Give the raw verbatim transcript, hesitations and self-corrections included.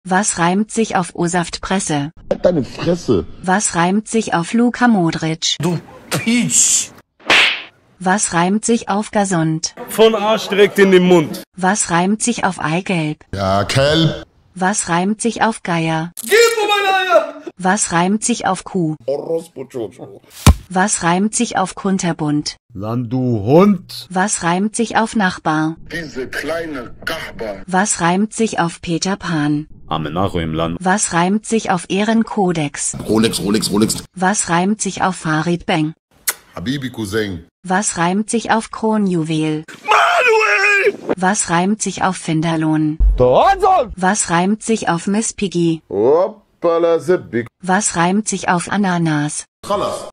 Was reimt sich auf O-Saftpresse? Halt deine Fresse. Was reimt sich auf Luka Modric? Du Pisch! Was reimt sich auf gesund? Von Arsch direkt in den Mund. Was reimt sich auf Eigelb? Ja, Kelp. Was reimt sich auf Geier? Gib mir meine Eier! Was reimt sich auf Kuh? Was reimt sich auf kunterbunt? Lan, du Hund! Was reimt sich auf Nachbar? Diese kleine Gachbar. Was reimt sich auf Peter Pan? Amenacho im Land. Was reimt sich auf Ehrenkodex? Rolex, Rolex, Rolex. Was reimt sich auf Farid Bang? Habibi Cousin. Was reimt sich auf Kronjuwel? Manuel! Was reimt sich auf Finderlohn? Was reimt sich auf Miss Piggy? Hoppala, Seppik. Was reimt sich auf Ananas? Khalas.